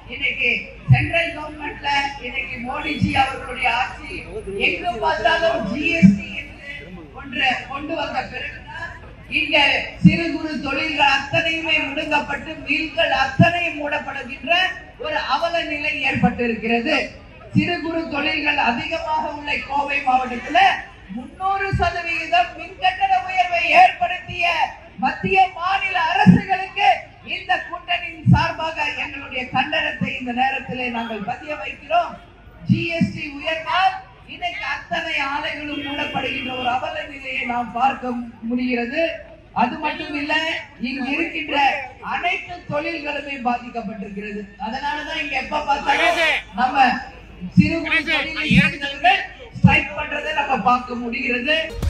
இன்னைக்கு சென்ட்ரல் கவர்மெண்ட்ல இன்னைக்கு மோடிஜி அவர்களுடைய ஆட்சி எங்கு பார்த்தாலும் ஜிஎஸ்டி என்று கொண்டு வந்த பிறகுதான் இங்க சிறு குறு தொழில்கள் அத்தனையுமே முடங்கப்பட்டு மில்கள் அத்தனையும் மூடப்படுகின்ற ஒரு அவல நிலை ஏற்பட்டிருக்கிறது. சிறு குறு தொழில்கள் அதிகமாக உள்ள கோவை மாவட்டத்தில் 300% மின் கட்டண உயர்வை ஏற்படுத்திய மத்திய மாநில அரசுகளுக்கு இந்த கூட்டணியின் சார்பாக எங்களுடைய கண்டனத்தை இந்த நேரத்திலே நாங்கள் பதிய வைக்கிறோம். ஜிஎஸ்டி உயர்வால் இன்னைக்கு அத்தனை ஆலைகளும் மூடப்படுகின்ற ஒரு அவல நிலையை நாம் பார்க்க முடிகிறது. அது மட்டும் இல்ல, இங்கு இருக்கின்ற அனைத்து தொழில்களுமே பாதிக்கப்பட்டிருக்கிறது. அதனாலதான் இங்க எப்ப பார்த்தாலும் நம்ம சிறு குறு தொழில் ஸ்ட்ரைக் பண்றதை நம்ம பார்க்க முடிகிறது.